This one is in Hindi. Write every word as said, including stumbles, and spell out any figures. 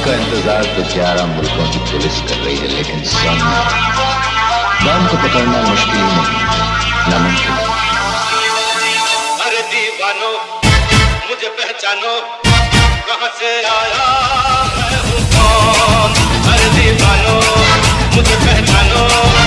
का इंतजार तो ग्यारह मुल्कों की पुलिस कर रही है, लेकिन सन डॉन को पकड़ना मुश्किल ही नहीं, नामुमकिन। अरे दीवानो मुझे पहचानो, कहां से आया मैं हूं कौन। अरे दीवानो मुझे पहचानो।